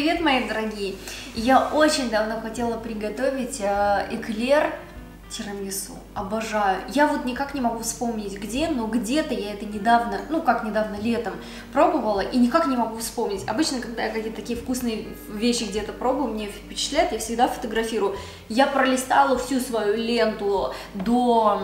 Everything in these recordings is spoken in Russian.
Привет, мои дорогие! Я очень давно хотела приготовить эклер тирамису. Обожаю. Я вот никак не могу вспомнить где, но где-то я это недавно, летом пробовала и никак не могу вспомнить. Обычно, когда я какие-то такие вкусные вещи где-то пробую, мне впечатляет, я всегда фотографирую. Я пролистала всю свою ленту до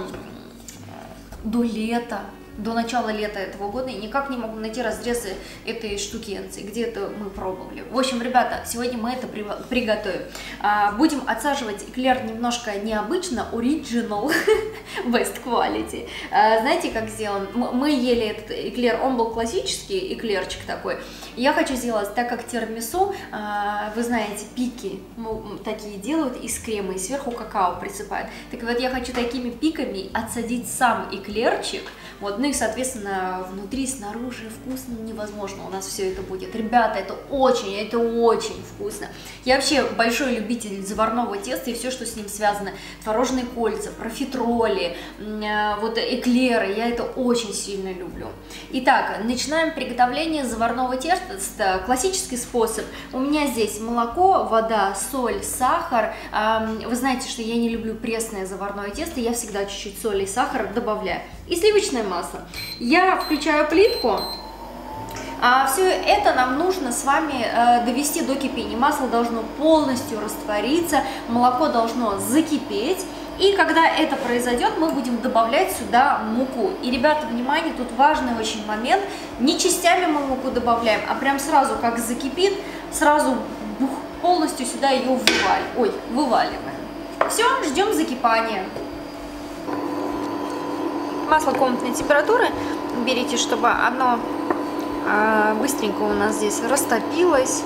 лета. До начала лета этого года и никак не могу найти разрезы этой штукенции, где это мы пробовали. В общем, ребята, сегодня мы это приготовим. Будем отсаживать эклер немножко необычно, original, best quality. Знаете, как сделан? Мы ели этот эклер, он был классический эклерчик такой. Я хочу сделать, так как тирамису, вы знаете, пики такие делают из крема и сверху какао присыпают. Так вот, я хочу такими пиками отсадить сам эклерчик. Вот, ну и, соответственно, внутри, снаружи вкусно невозможно у нас все это будет. Ребята, это очень вкусно. Я вообще большой любитель заварного теста и все, что с ним связано. Творожные кольца, профитроли, вот эклеры, я это очень сильно люблю. Итак, начинаем приготовление заварного теста. Классический способ. У меня здесь молоко, вода, соль, сахар. Вы знаете, что я не люблю пресное заварное тесто, я всегда чуть-чуть соли и сахара добавляю. И сливочное масло. Я включаю плитку. Все это нам нужно с вами довести до кипения. Масло должно полностью раствориться, молоко должно закипеть. И когда это произойдет, мы будем добавлять сюда муку. И, ребята, внимание, тут важный очень момент. Не частями мы муку добавляем, а прям сразу, как закипит, сразу полностью сюда ее вываливаем. Все, ждем закипания. Масло комнатной температуры берите, чтобы оно быстренько у нас здесь растопилось.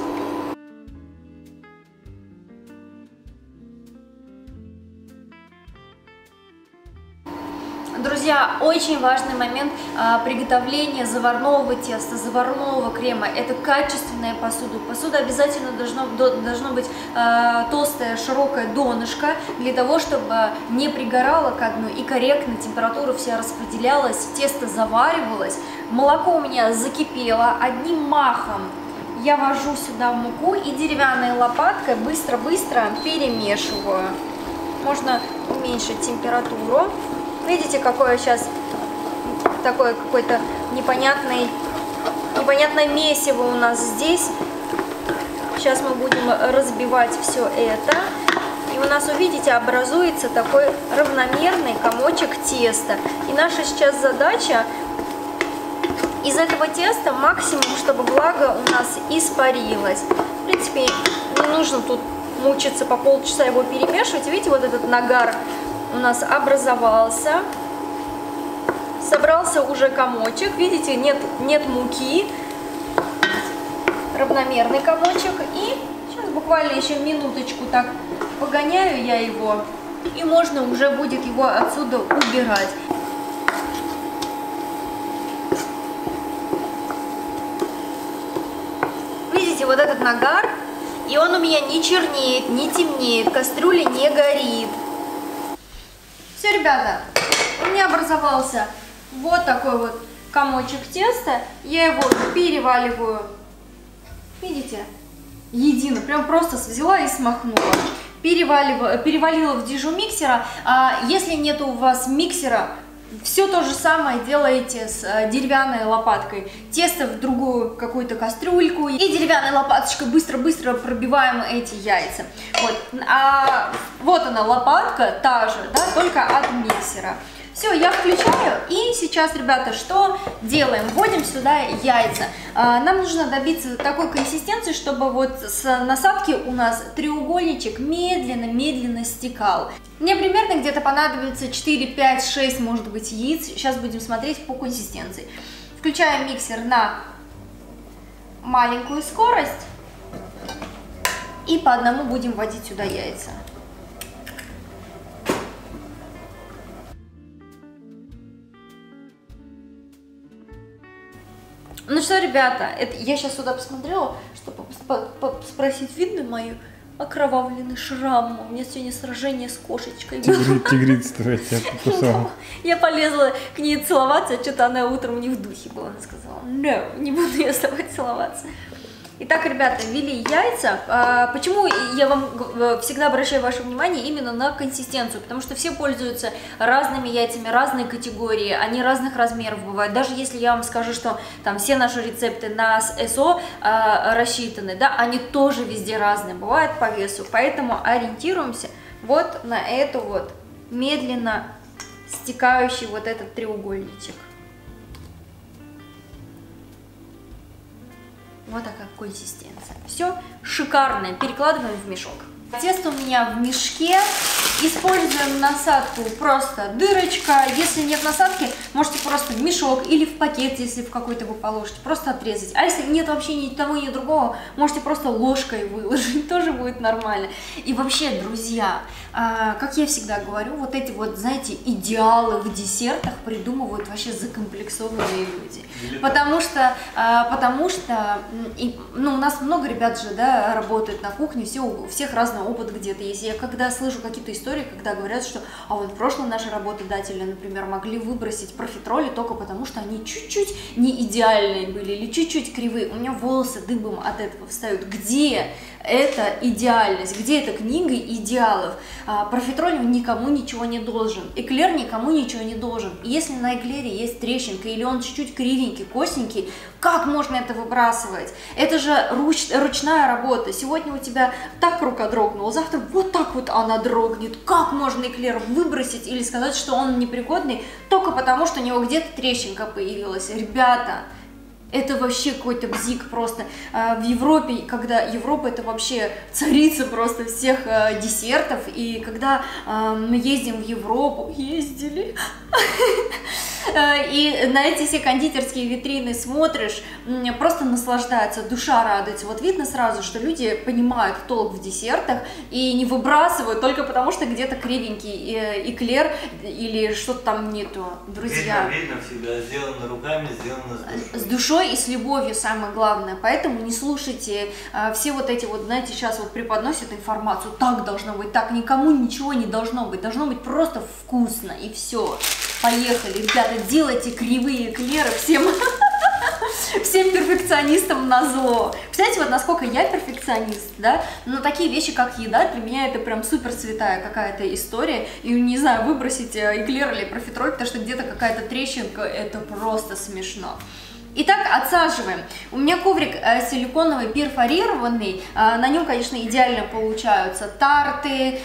Друзья, очень важный момент приготовления заварного теста, заварного крема. Это качественная посуда. Посуда обязательно должно быть толстая, широкая донышко, для того, чтобы не пригорало ко дну и корректно температура вся распределялась, тесто заваривалось. Молоко у меня закипело, одним махом я ввожу сюда муку и деревянной лопаткой быстро-быстро перемешиваю. Можно уменьшить температуру. Видите, какое сейчас такое какое-то непонятное месиво у нас здесь. Сейчас мы будем разбивать все это. И у нас, увидите, образуется такой равномерный комочек теста. И наша сейчас задача из этого теста максимум, чтобы влага у нас испарилась. В принципе, не нужно тут мучиться по полчаса его перемешивать. Видите, вот этот нагар у нас образовался, собрался уже комочек, видите, нет муки, равномерный комочек, и сейчас буквально еще минуточку так погоняю я его, и можно уже будет его отсюда убирать. Видите, вот этот нагар, и он у меня не чернеет, не темнеет, кастрюля не горит. Все, ребята, у меня образовался вот такой вот комочек теста. Я его переваливаю, видите, едино, прям просто взяла и смахнула. Перевалила в дежу миксера. Если нет у вас миксера, все то же самое делаете с деревянной лопаткой. Тесто в другую какую-то кастрюльку и деревянной лопаточкой быстро-быстро пробиваем эти яйца. Вот она лопатка, та же, да, только от миксера. Все, я включаю, и сейчас, ребята, что делаем? Вводим сюда яйца. Нам нужно добиться такой консистенции, чтобы вот с насадки у нас треугольничек медленно стекал. Мне примерно где-то понадобится 4, 5, 6, может быть, яиц. Сейчас будем смотреть по консистенции. Включаем миксер на маленькую скорость. И по одному будем вводить сюда яйца. Ну что, ребята, я сейчас сюда посмотрела, чтобы спросить, видно мои окровавленный шрам. У меня сегодня сражение с кошечкой. Тигрица твоя тебя покусала. Я полезла к ней целоваться, что-то она утром не в духе была. Она сказала, no, не буду я с тобой целоваться. Итак, ребята, ввели яйца. Почему я вам всегда обращаю ваше внимание именно на консистенцию? Потому что все пользуются разными яйцами, разные категории, они разных размеров бывают. Даже если я вам скажу, что там все наши рецепты на СО рассчитаны, да, они тоже везде разные, бывают по весу. Поэтому ориентируемся вот на эту вот медленно стекающий вот этот треугольничек. Вот такая консистенция. Все шикарное. Перекладываем в мешок. Тесто у меня в мешке. Используем насадку просто дырочка. Если нет насадки, можете просто в мешок или в пакет, если в какой-то вы положите, просто отрезать. А если нет вообще ни того, ни другого, можете просто ложкой выложить, тоже будет нормально. И вообще, друзья, как я всегда говорю, вот эти вот, знаете, идеалы в десертах придумывают вообще закомплексованные люди. Потому что ну, у нас много ребят же, да, работают на кухне, у всех разный опыт где-то есть. Я когда слышу какие-то истории, когда говорят, что вот в прошлом наши работодатели, например, могли выбросить профитроли только потому, что они чуть-чуть не идеальные были или чуть-чуть кривые. У меня волосы дыбом от этого встают. Где это идеальность? Где эта книга идеалов? Профитроль никому ничего не должен. Эклер никому ничего не должен. И если на эклере есть трещинка или он чуть-чуть кривенький, косенький, как можно это выбрасывать? Это же ручная работа. Сегодня у тебя так рука дрогнула, завтра вот так вот она дрогнет. Как можно эклер выбросить или сказать, что он непригодный только потому, что у него где-то трещинка появилась? Ребята, это вообще какой-то бзик просто. В Европе, когда Европа это вообще царица просто всех десертов, и когда мы ездим в Европу, ездили, и на эти все кондитерские витрины смотришь, просто наслаждается, душа радуется. Вот видно сразу, что люди понимают толк в десертах и не выбрасывают только потому, что где-то кривенький эклер или что-то там нету, друзья. Видно всегда, сделано руками, сделано с душой. С душой и с любовью, самое главное. Поэтому не слушайте все вот эти вот, знаете, сейчас вот преподносят информацию, так должно быть, так никому ничего не должно быть просто вкусно и все. Поехали, ребята, делайте кривые эклеры всем перфекционистам назло. Представляете, вот насколько я перфекционист, да, но такие вещи, как еда, для меня это прям супер святая какая-то история, и, не знаю, выбросить эклер или профитроль, потому что где-то какая-то трещинка, это просто смешно. Итак, отсаживаем. У меня коврик силиконовый, перфорированный, на нем, конечно, идеально получаются тарты,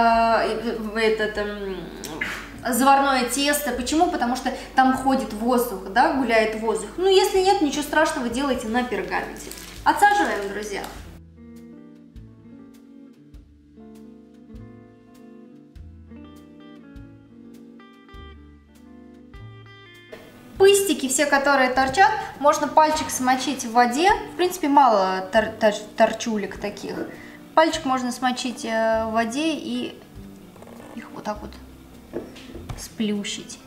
заварное тесто. Почему? Потому что там ходит воздух, да, гуляет воздух. Ну, если нет, ничего страшного, делайте на пергаменте. Отсаживаем, друзья. Пыстики, все, которые торчат, можно пальчик смочить в воде. В принципе, мало торчулек таких. Пальчик можно смочить в воде и их вот так вот сплющить.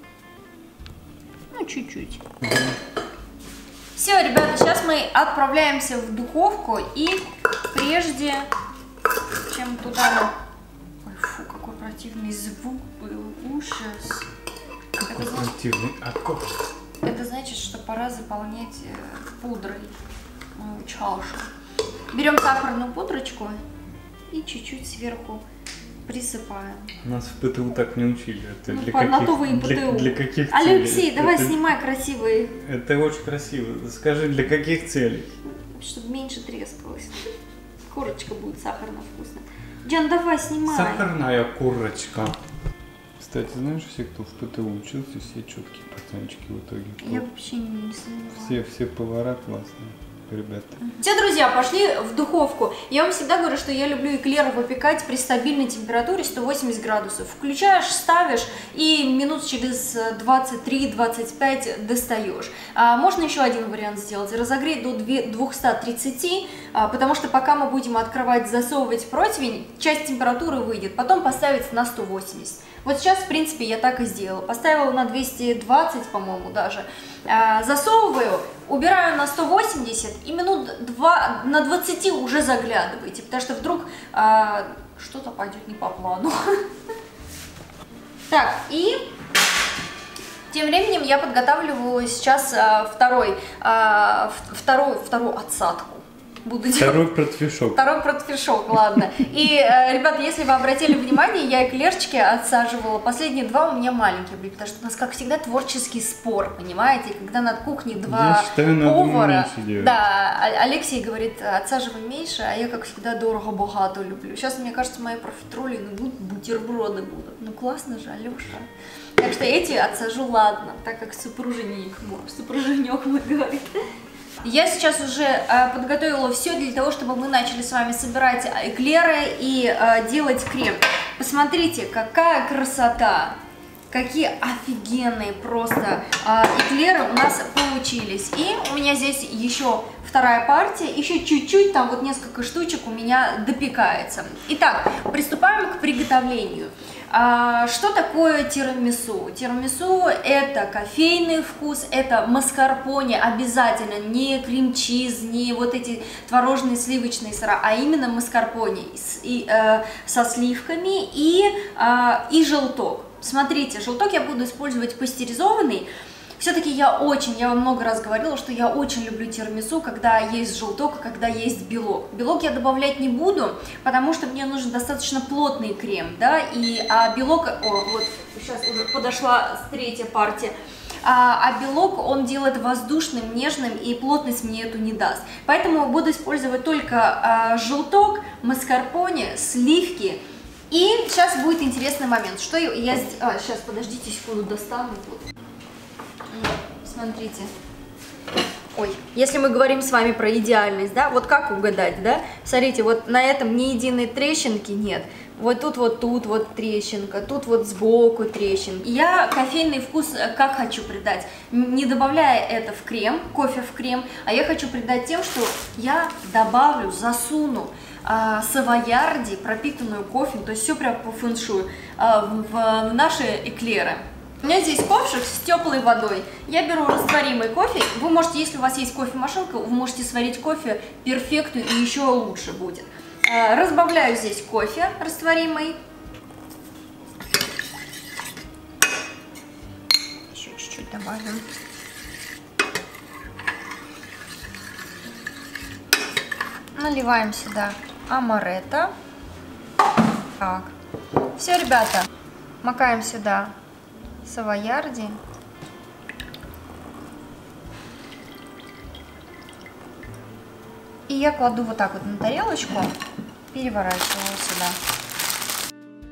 Ну, чуть-чуть. Все, ребята, сейчас мы отправляемся в духовку. И прежде чем туда... Ой, фу, какой противный звук был. Ужас. Какой противный окоп. Это значит, что пора заполнять пудрой мою чашу. Берем сахарную пудрочку и чуть-чуть сверху присыпаем. Нас в ПТУ так не учили. Это Ну, для для каких целей? Алексей, давай снимай красивые. Это очень красиво. Скажи, для каких целей? Чтобы меньше трескалось. Курочка будет сахарно-вкусная. Диан, давай, снимай. Сахарная курочка. Кстати, знаешь, все, кто в ПТУ учился, все четкие пацанчики в итоге. Я вообще не сомневаюсь. Все повара классные. Ребята. Все, друзья, пошли в духовку. Я вам всегда говорю, что я люблю эклеры выпекать при стабильной температуре 180 градусов. Включаешь, ставишь и минут через 23-25 достаешь. Можно еще один вариант сделать. Разогреть до 230, потому что пока мы будем открывать, засовывать противень, часть температуры выйдет. Потом поставить на 180. Вот сейчас, в принципе, я так и сделала. Поставила на 220, по-моему, даже. Засовываю, убираю на 180 и минут на 20 уже заглядывайте, потому что вдруг что-то пойдет не по плану. Так, и тем временем я подготавливаю сейчас вторую отсадку. буду делать. Второй противишок. Второй противишок, ладно. И, ребята, если вы обратили внимание, я эклерчики отсаживала. Последние два у меня маленькие были, потому что у нас, как всегда, творческий спор, понимаете? Когда над кухней два повара. Да, Алексей говорит, отсаживай меньше, а я, как всегда, дорого-богато люблю. Сейчас, мне кажется, мои профитроли бутерброды будут. Ну, классно же, Алеша. Так что эти отсажу, ладно, так как супруженик мой говорит. Я сейчас уже подготовила все для того, чтобы мы начали с вами собирать эклеры и делать крем. Посмотрите, какая красота! Какие офигенные просто эклеры у нас получились. И у меня здесь еще вторая партия, еще чуть-чуть, там вот несколько штучек у меня допекается. Итак, приступаем к приготовлению. Что такое тирамису? Тирамису — это кофейный вкус, это маскарпоне обязательно, не крем-чиз, не вот эти творожные сливочные сыра, а именно маскарпоне со сливками и желток. Смотрите, желток я буду использовать пастеризованный. Все-таки я вам много раз говорила, что я очень люблю тирамису, когда есть желток, когда есть белок. Белок я добавлять не буду, потому что мне нужен достаточно плотный крем, да, а белок, вот сейчас уже подошла третья партия, а белок он делает воздушным, нежным, и плотность мне эту не даст. Поэтому буду использовать только желток, маскарпоне, сливки. И сейчас будет интересный момент, что я сейчас, подождите секунду, достану. Смотрите. Ой, если мы говорим с вами про идеальность, да, вот как угадать, да? Смотрите, вот на этом ни единой трещинки нет. Вот тут вот трещинка, тут вот сбоку трещинка. Я кофейный вкус как хочу придать, не добавляя это в крем, кофе в крем, а я хочу придать тем, что я добавлю, засуну савоярди, пропитанную кофе, то есть все прям по фэншую, в наши эклеры. У меня здесь ковшик с теплой водой. Я беру растворимый кофе. Вы можете, если у вас есть кофемашинка, вы можете сварить кофе перфекту и еще лучше будет. Разбавляю здесь кофе растворимый. Еще чуть-чуть добавим. Наливаем сюда амаретто. Так. Все, ребята, макаем сюда савоярди. И я кладу вот так вот на тарелочку, переворачиваю сюда.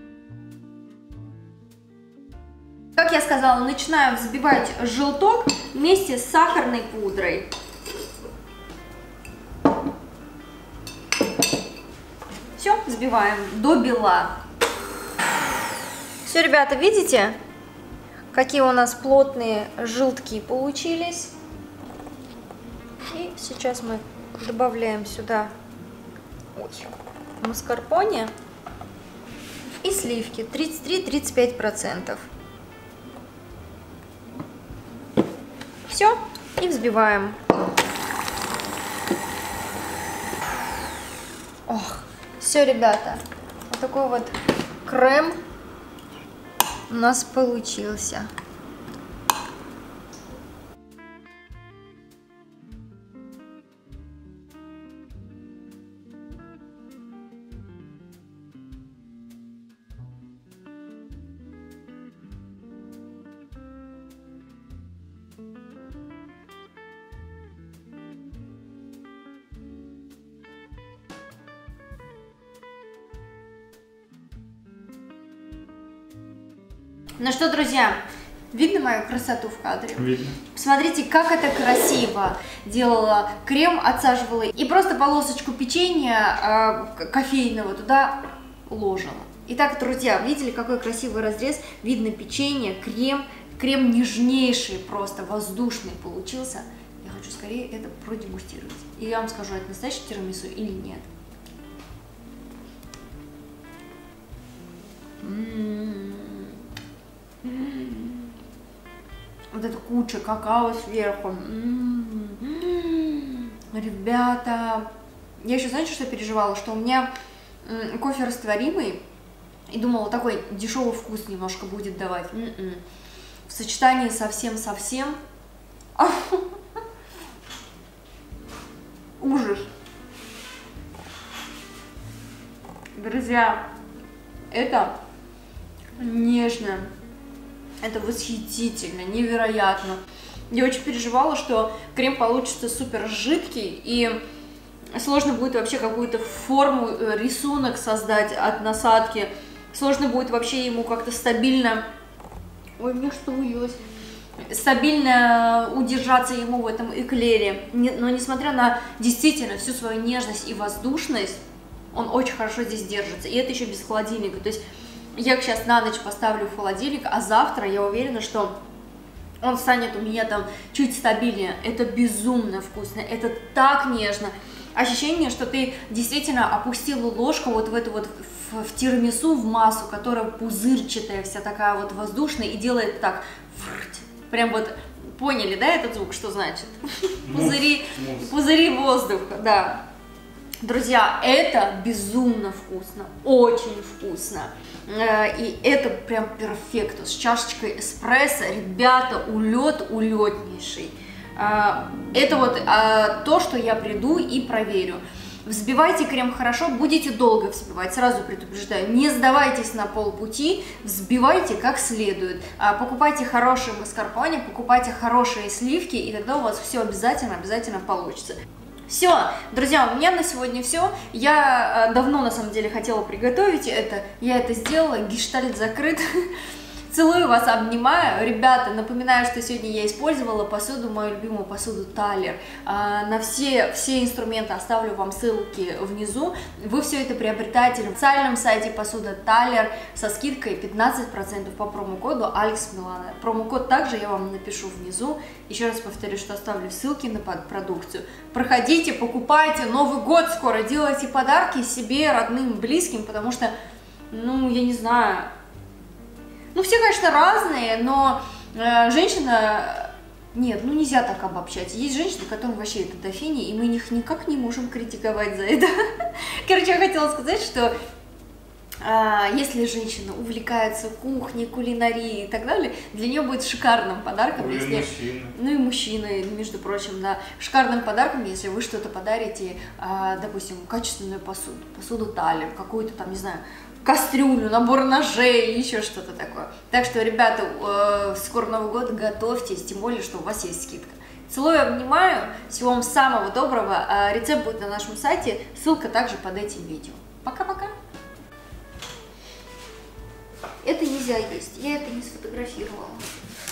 Как я сказала, начинаю взбивать желток вместе с сахарной пудрой. Все, взбиваем до бела. Все, ребята, видите, какие у нас плотные желтки получились? И сейчас мы добавляем сюда маскарпоне и сливки 33-35%. Все, и взбиваем. Ох, все, ребята, вот такой вот крем у нас получился. Ну что, друзья, видно мою красоту в кадре? Видно. Посмотрите, как это красиво. Делала крем, отсаживала и просто полосочку печенья кофейного туда ложила. Итак, друзья, видели, какой красивый разрез? Видно печенье, крем нежнейший, просто воздушный получился. Я хочу скорее это продегустировать. И я вам скажу, это настоящий тирамису или нет. Вот эта куча какао сверху. Ребята, я еще, знаете, что переживала? Что у меня кофе растворимый, и думала, такой дешевый вкус немножко будет давать. В сочетании совсем-совсем. Ужас. Друзья, это нежно, это восхитительно, невероятно. Я очень переживала, что крем получится супер жидкий и сложно будет вообще какую-то форму, рисунок создать от насадки. Сложно будет вообще ему как-то стабильно... Ой, мне что вылилось? Стабильно удержаться ему в этом эклере. Но несмотря на действительно всю свою нежность и воздушность, он очень хорошо здесь держится. И это еще без холодильника. То есть я сейчас на ночь поставлю в холодильник, а завтра я уверена, что он станет у меня там чуть стабильнее. Это безумно вкусно, это так нежно. Ощущение, что ты действительно опустила ложку вот в эту вот в тирамису, в массу, которая пузырчатая, вся такая вот воздушная, и делает так, прям вот, поняли, да, этот звук, что значит? Пузыри воздуха, да. Друзья, это безумно вкусно, очень вкусно. И это прям перфекто, с чашечкой эспрессо, ребята, улетнейший. Это вот то, что я приду и проверю. Взбивайте крем хорошо, будете долго взбивать, сразу предупреждаю, не сдавайтесь на полпути, взбивайте как следует, покупайте хорошие маскарпоне, покупайте хорошие сливки, и тогда у вас все обязательно получится. Все, друзья, у меня на сегодня все. Я давно на самом деле хотела приготовить это, я это сделала, гештальт закрыт. Целую вас, обнимаю. Ребята, напоминаю, что сегодня я использовала посуду, мою любимую посуду Талер. На все инструменты оставлю вам ссылки внизу. Вы все это приобретаете на официальном сайте посуда Талер со скидкой 15% по промокоду AlexMilano. Промокод также я вам напишу внизу. Еще раз повторю, что оставлю ссылки на продукцию. Проходите, покупайте. Новый год скоро. Делайте подарки себе, родным, близким, потому что, ну, я не знаю... Ну, все, конечно, разные, но женщина... Нет, ну нельзя так обобщать. Есть женщины, которым вообще это до фени, и мы их никак не можем критиковать за это. Короче, я хотела сказать, что если женщина увлекается кухней, кулинарией и так далее, для нее будет шикарным подарком, если... Мужчина. Ну и мужчины, между прочим, да. Шикарным подарком, если вы что-то подарите, допустим, качественную посуду Талер, какую-то там, не знаю, кастрюлю, набор ножей, еще что-то такое. Так что, ребята, скоро Новый год, готовьтесь, тем более, что у вас есть скидка. Целую, обнимаю, всего вам самого доброго. Рецепт будет на нашем сайте, ссылка также под этим видео. Пока-пока. Это нельзя есть, я это не сфотографировала.